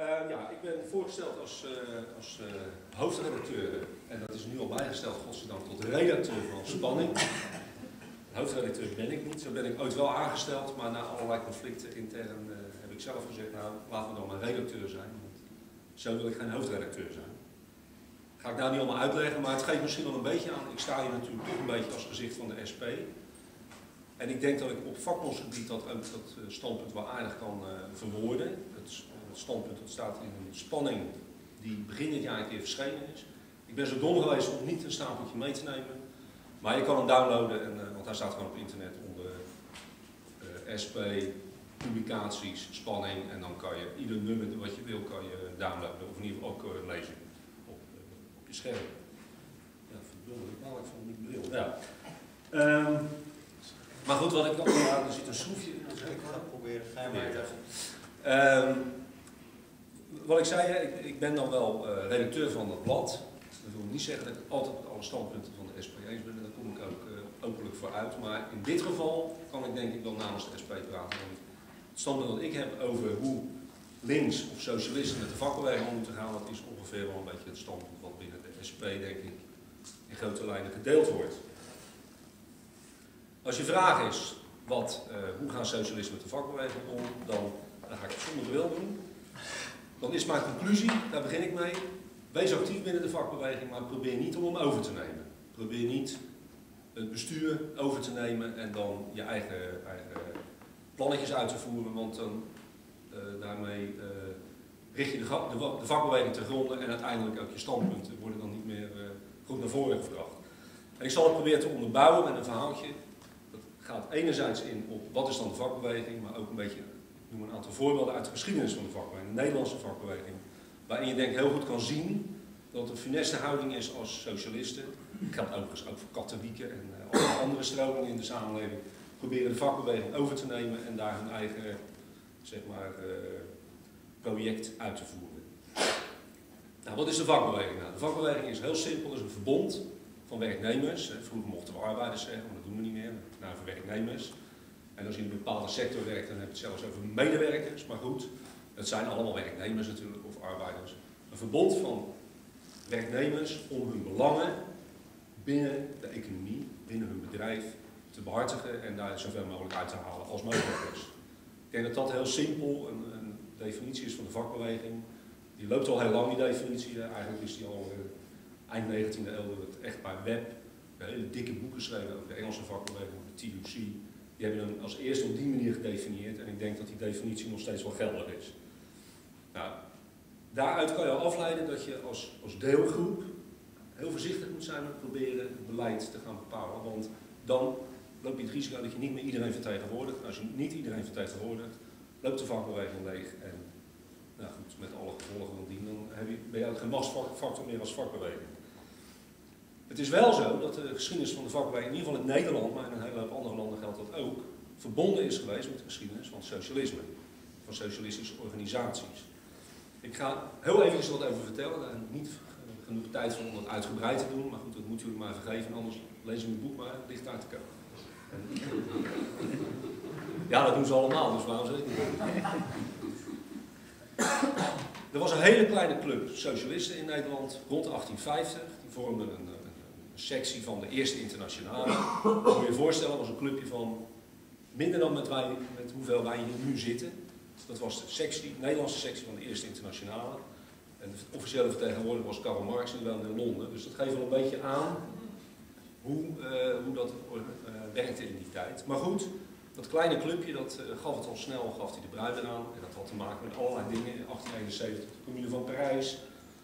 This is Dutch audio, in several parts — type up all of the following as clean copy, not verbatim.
Ja, ik ben voorgesteld als hoofdredacteur, en dat is nu al bijgesteld, godzijdank, tot redacteur van Spanning. Hoofdredacteur ben ik niet, zo ben ik ooit wel aangesteld, maar na allerlei conflicten intern heb ik zelf gezegd, nou laten we dan maar redacteur zijn, want zo wil ik geen hoofdredacteur zijn. Ga ik nou niet allemaal uitleggen, maar het geeft misschien wel een beetje aan. Ik sta hier natuurlijk toch een beetje als gezicht van de SP. En ik denk dat ik op vakbondsgebied dat standpunt wel aardig kan verwoorden. Het standpunt dat staat in een Spanning die begin dit jaar een keer verschenen is. Ik ben zo dom geweest om niet een stapeltje mee te nemen. Maar je kan hem downloaden, want hij staat gewoon op internet onder SP, publicaties, Spanning. En dan kan je ieder nummer wat je wil kan je downloaden. Of in ieder geval ook lezen op je scherm. Ja, verdomme, ik maak van die bril. Ja. Maar goed, wat ik nog ja, er zit een schroefje in. Ik ga het proberen. Ga je maar wat ik zei, ik ben dan wel redacteur van dat blad. Dat wil niet zeggen dat ik altijd met alle standpunten van de SP eens ben. En daar kom ik ook openlijk voor uit. Maar in dit geval kan ik denk ik wel namens de SP praten. Want het standpunt dat ik heb over hoe links of socialisten met de vakbeweging om moeten gaan, dat is ongeveer wel een beetje het standpunt wat binnen de SP denk ik in grote lijnen gedeeld wordt. Als je vraag is, hoe gaan socialisten met de vakbeweging om, dan ga ik het zonder bril doen. Dan is mijn conclusie, daar begin ik mee, wees actief binnen de vakbeweging, maar probeer niet om hem over te nemen. Probeer niet het bestuur over te nemen en dan je eigen plannetjes uit te voeren, want dan daarmee richt je de vakbeweging te gronden en uiteindelijk ook je standpunten worden dan niet meer goed naar voren gebracht. En ik zal het proberen te onderbouwen met een verhaaltje. Dat gaat enerzijds in op wat is dan de vakbeweging, maar ook een beetje, ik noem een aantal voorbeelden uit de geschiedenis van de vakbeweging, de Nederlandse vakbeweging, waarin je denk ik heel goed kan zien dat het een funeste houding is als socialisten. Dat geldt overigens ook voor katholieken en alle andere stromingen in de samenleving. Proberen de vakbeweging over te nemen en daar hun eigen zeg maar, project uit te voeren. Nou, wat is de vakbeweging? Nou, de vakbeweging is heel simpel, het is een verbond van werknemers. Vroeger mochten we arbeiders zeggen, maar dat doen we niet meer. Nou, voor werknemers. En als je in een bepaalde sector werkt, dan heb je het zelfs over medewerkers. Maar goed, het zijn allemaal werknemers natuurlijk, of arbeiders. Een verbond van werknemers om hun belangen binnen de economie, binnen hun bedrijf te behartigen en daar zoveel mogelijk uit te halen als mogelijk is. Ik denk dat dat heel simpel een definitie is van de vakbeweging. Die loopt al heel lang, die definitie. Eigenlijk is die al eind 19e eeuw echt bij Webb. Hele dikke boeken geschreven over de Engelse vakbeweging, de TUC. Die hebben hem als eerste op die manier gedefinieerd en ik denk dat die definitie nog steeds wel geldig is. Nou, daaruit kan je al afleiden dat je als deelgroep heel voorzichtig moet zijn met proberen het beleid te gaan bepalen. Want dan loop je het risico dat je niet meer iedereen vertegenwoordigt. En als je niet iedereen vertegenwoordigt, loopt de vakbeweging leeg. En nou goed, met alle gevolgen van dien, dan ben je ook geen machtsfactor meer als vakbeweging. Het is wel zo dat de geschiedenis van de vakbeweging, in ieder geval in Nederland, maar in een hele hoop andere landen geldt dat ook, verbonden is geweest met de geschiedenis van socialisme, van socialistische organisaties. Ik ga heel even wat over vertellen, daar heb ik niet genoeg tijd voor om dat uitgebreid te doen, maar goed, dat moet jullie maar vergeven, anders lees je mijn boek maar, het ligt uit te komen. Ja, dat doen ze allemaal, dus waarom zeg ik niet? Er was een hele kleine club socialisten in Nederland rond 1850, die vormden een sectie van de Eerste Internationale. Moet je je voorstellen, was een clubje van minder dan met hoeveel wij hier nu zitten. Dat was de Nederlandse sectie van de Eerste Internationale. En de officiële vertegenwoordiger was Karl Marx, die woonde in Londen. Dus dat geeft wel een beetje aan hoe dat werkte in die tijd. Maar goed, dat kleine clubje dat gaf het al snel, gaf hij de bruid eraan. En dat had te maken met allerlei dingen. In 1871 de Commune van Parijs.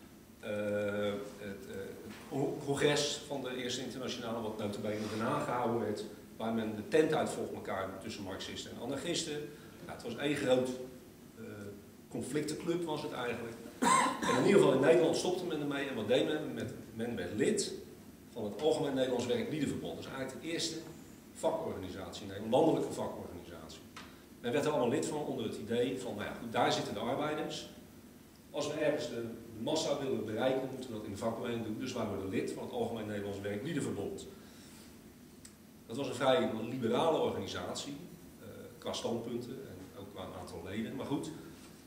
Het congres van de Eerste Internationale, wat nota bene in Den Haag gehouden werd. Waar men de tent uitvolgt elkaar tussen marxisten en anarchisten. Nou, het was één groot conflictenclub was het eigenlijk. En in ieder geval in Nederland stopte men ermee. En wat deed men? Men werd lid van het Algemeen Nederlands Werkliedenverbond. Dat is eigenlijk de eerste vakorganisatie in Nederland, landelijke vakorganisatie. Men werd er allemaal lid van onder het idee van, nou ja, goed, daar zitten de arbeiders. Als we ergens de massa willen bereiken, moeten we dat in de vakbeweging doen. Dus wij worden lid van het Algemeen Nederlands Werkliedenverbond. Dat was een vrij liberale organisatie, qua standpunten en ook qua een aantal leden. Maar goed,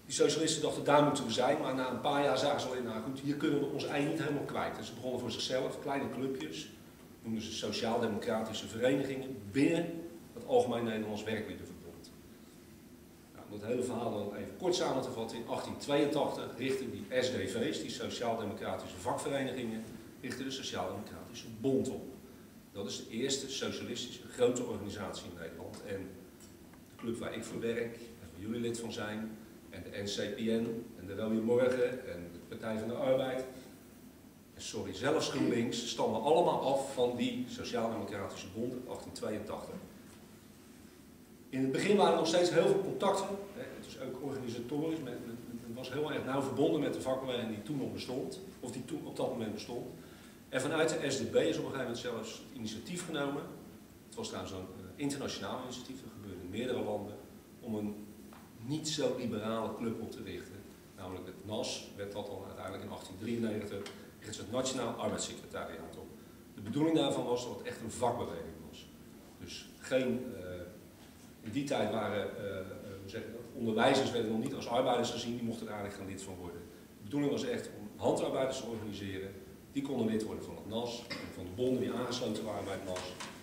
Die socialisten dachten, daar moeten we zijn, maar na een paar jaar zagen ze al in, nou goed, hier kunnen we ons ei niet helemaal kwijt. Dus ze begonnen voor zichzelf, kleine clubjes, noemden ze sociaal-democratische verenigingen, binnen het Algemeen Nederlands Werkliedenverbond. Nou, om dat hele verhaal dan even kort samen te vatten, in 1882 richtten die SDV's, die sociaal-democratische vakverenigingen, richtten de Sociaal-Democratische Bond op. Dat is de eerste socialistische grote organisatie in Nederland. En de club waar ik voor werk, en waar jullie lid van zijn, en de NCPN, en de Rode Morgen, en de Partij van de Arbeid, en sorry, zelfs GroenLinks, stammen allemaal af van die Sociaal-Democratische Bond in 1882. In het begin waren er nog steeds heel veel contacten, het is ook organisatorisch, het was heel erg nauw verbonden met de vakbeweging die toen nog bestond, of die toen op dat moment bestond. En vanuit de SDP is op een gegeven moment zelfs het initiatief genomen, het was trouwens een internationaal initiatief, dat gebeurde in meerdere landen, om een niet zo liberale club op te richten. Namelijk het NAS, werd dat dan uiteindelijk in 1893, richtte het Nationaal Arbeidssecretariaat op. De bedoeling daarvan was dat het echt een vakbeweging was. Dus geen, in die tijd waren onderwijzers werden nog niet als arbeiders gezien, die mochten er eigenlijk geen lid van worden. De bedoeling was echt om handarbeiders te organiseren. Die konden lid worden van het NAS, en van de bonden die aangesloten waren bij het NAS.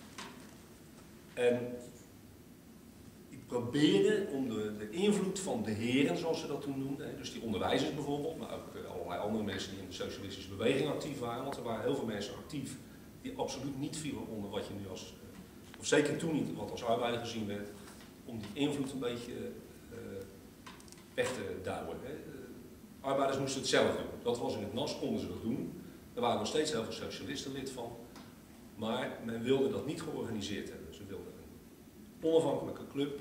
En ik probeerde om de invloed van de heren, zoals ze dat toen noemden, dus die onderwijzers bijvoorbeeld, maar ook allerlei andere mensen die in de socialistische beweging actief waren, want er waren heel veel mensen actief die absoluut niet vielen onder wat je nu als, of zeker toen niet, wat als arbeider gezien werd, om die invloed een beetje weg te duwen. Arbeiders moesten het zelf doen. Dat was in het NAS, konden ze dat doen. Er waren nog steeds heel veel socialisten lid van, maar men wilde dat niet georganiseerd hebben. Ze wilden een onafhankelijke club,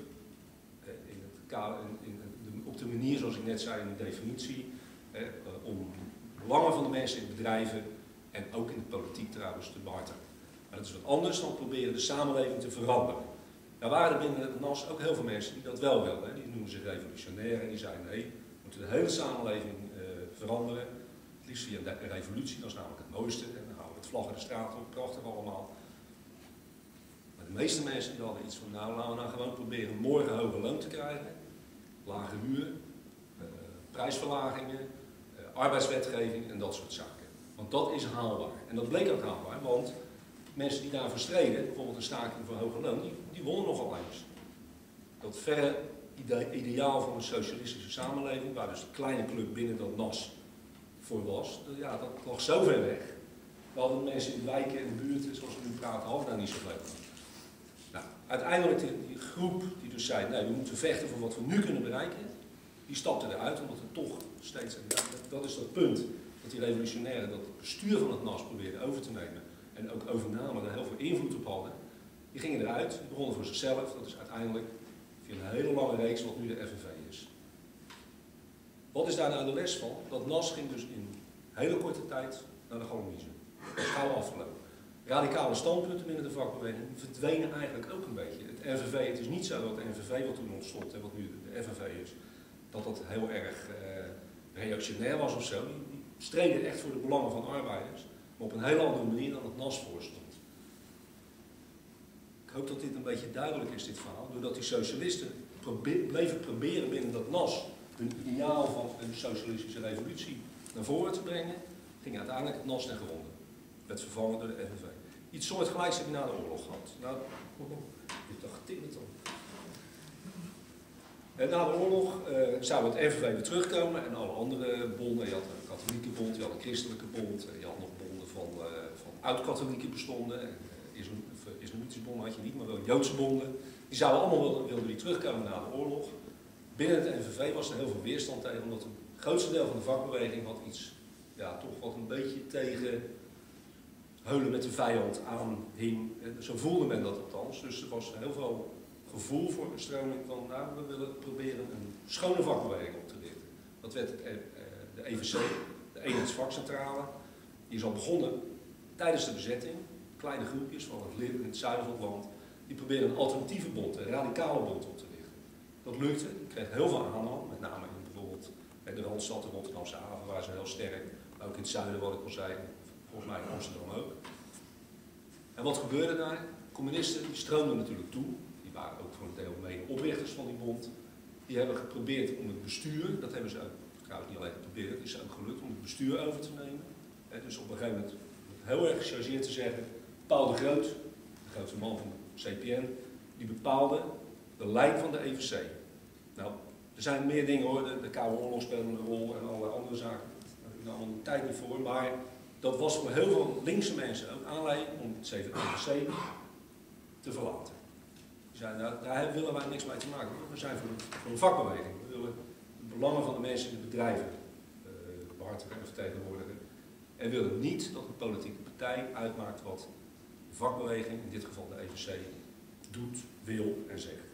op de manier zoals ik net zei in de definitie, om belangen van de mensen in bedrijven en ook in de politiek trouwens te behartigen. Maar dat is wat anders dan proberen de samenleving te veranderen. Daar waren er binnen het NAS ook heel veel mensen die dat wel wilden. Die noemen zich revolutionair en die zeiden nee, we moeten de hele samenleving veranderen. Het liefst via een revolutie, dat is namelijk het mooiste. En dan houden we het vlaggen de straat op, prachtig allemaal. Maar de meeste mensen die hadden iets van, nou laten we nou gewoon proberen morgen hoger loon te krijgen. Lage huur, prijsverlagingen, arbeidswetgeving en dat soort zaken. Want dat is haalbaar. En dat bleek ook haalbaar, want mensen die daarvoor streden, bijvoorbeeld een staking voor hoger loon, die wonnen nogal eens. Dat verre ideaal van een socialistische samenleving, waar dus de kleine club binnen dat NAS voor was, ja, dat lag zo ver weg. We hadden mensen in de wijken en de buurten, zoals we nu praten, hadden daar niet zoveel van. Nou, uiteindelijk die groep die dus zei, nee, we moeten vechten voor wat we nu kunnen bereiken, die stapte eruit, omdat er toch steeds, dat is dat punt, dat die revolutionairen dat bestuur van het NAS probeerden over te nemen en ook overnamen, daar heel veel invloed op hadden. Die gingen eruit, die begonnen voor zichzelf, dat is uiteindelijk via een hele lange reeks wat nu de FNV is. Wat is daar nou de les van? Dat NAS ging dus in hele korte tijd naar de galonizen. Dat is gauw afgelopen. Radicale standpunten binnen de vakbeweging verdwenen eigenlijk ook een beetje. Het NVV, het is niet zo dat het NVV wat toen ontstond en wat nu de FNV is, dat dat heel erg reactionair was of zo. Die streden echt voor de belangen van arbeiders, maar op een hele andere manier dan het NAS voorstond. Ik hoop dat dit een beetje duidelijk is, dit verhaal, doordat die socialisten bleven proberen binnen dat NAS hun ideaal van een socialistische revolutie naar voren te brengen, ging uiteindelijk het NAS ten gronde. Werd vervangen door de FNV. Iets soortgelijks heb je na de oorlog gehad. Nou, dit dacht getimmerd dan. En na de oorlog zou het FNV weer terugkomen en alle andere bonden. Je had een katholieke bond, je had een christelijke bond, je had nog bonden van oud-katholieke bestonden. Islamitische bonden had je niet, maar wel Joodse bonden. Die zouden allemaal wilden die terugkomen na de oorlog. Binnen het NVV was er heel veel weerstand tegen, omdat het grootste deel van de vakbeweging had iets, ja, toch wat een beetje tegen heulen met de vijand aanhing. Zo voelde men dat althans. Dus er was heel veel gevoel voor een stroming van, nou, we willen proberen een schone vakbeweging op te richten. Dat werd de EVC, de Eenheidsvakcentrale. Die is al begonnen tijdens de bezetting. Kleine groepjes van het Lid in het zuiden van het land. Die probeerden een alternatieve bond, een radicale bond op te richten. Dat lukte, die kreeg heel veel aanhang, met name in bijvoorbeeld de Randstad, de Rotterdamse haven, waar ze heel sterk, maar ook in het zuiden, wat ik al zei, volgens mij in Amsterdam ook. En wat gebeurde daar? Communisten die stroomden natuurlijk toe, die waren ook voor een deel mede oprichters van die bond. die hebben geprobeerd om het bestuur, dat hebben ze ook, trouwens niet alleen geprobeerd, het is ook gelukt om het bestuur over te nemen. Dus op een gegeven moment, heel erg gechargeerd te zeggen, Paul de Groot, de grootste man van de CPN, die bepaalde de lijn van de EVC. Nou, er zijn meer dingen hoor, de Koude Oorlog speelt een rol en allerlei andere zaken. Daar heb ik nou allemaal de tijd niet voor, maar dat was voor heel veel linkse mensen ook aanleiding om het EVC te verlaten. Die zeiden, nou, daar willen wij niks mee te maken. We zijn voor een vakbeweging. We willen de belangen van de mensen in de bedrijven behartigen en vertegenwoordigen. En willen niet dat een politieke partij uitmaakt wat de vakbeweging, in dit geval de EVC, doet, wil en zegt.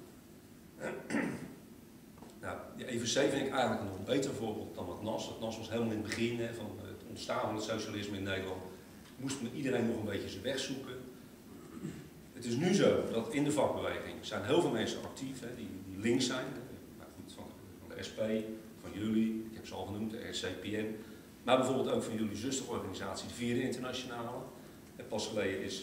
Nou, de EVC vind ik eigenlijk een nog beter voorbeeld dan het NAS. Het NAS was helemaal in het begin van het ontstaan van het socialisme in Nederland. Moest iedereen nog een beetje zijn weg zoeken. Het is nu zo dat in de vakbeweging zijn heel veel mensen actief, die links zijn. Nou goed, van de SP, van jullie, ik heb ze al genoemd, de RCPN. Maar bijvoorbeeld ook van jullie zusterorganisatie, de Vierde Internationale. En pas geleden is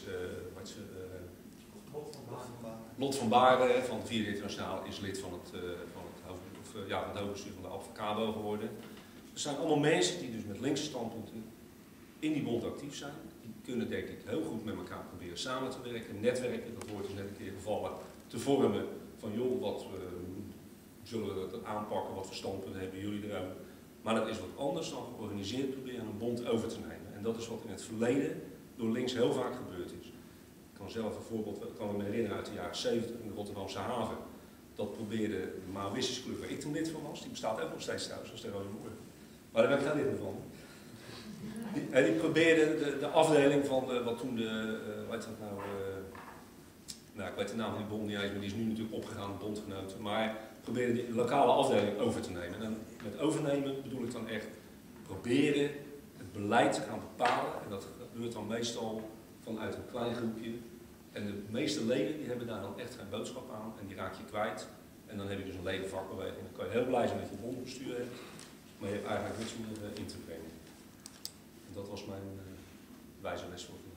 Lot van Baarden van de Vierde Internationale is lid van het hoofdbestuur van de Avocabo geworden. Er zijn allemaal mensen die dus met linkse standpunten in die bond actief zijn. Die kunnen denk ik heel goed met elkaar proberen samen te werken, netwerken, dat woord is net een keer gevallen, te vormen van joh, wat zullen we dat aanpakken, wat voor standpunten hebben jullie erover. Maar dat is wat anders dan georganiseerd proberen een bond over te nemen. En dat is wat in het verleden door links heel vaak gebeurd is. Ik kan zelf een voorbeeld, kan me herinneren uit de jaren 70 in de Rotterdamse haven. Dat probeerde de Maoïstische club waar ik toen lid van was, die bestaat ook nog steeds trouwens, als de Rode Boer. Maar daar ben ik geen lid meer van. Die probeerde de afdeling van wat toen ik weet de naam van die bond niet eens, maar die is nu natuurlijk opgegaan, de bondgenoten. Maar probeerde die lokale afdeling over te nemen. En met overnemen bedoel ik dan echt proberen het beleid te gaan bepalen. En dat gebeurt dan meestal vanuit een klein groepje. En de meeste leden die hebben daar dan echt geen boodschap aan en die raak je kwijt. En dan heb je dus een ledenvakbeweging. Dan kan je heel blij zijn dat je een bondbestuur hebt, maar je hebt eigenlijk niks meer in te brengen. En dat was mijn wijze les voor vandaag.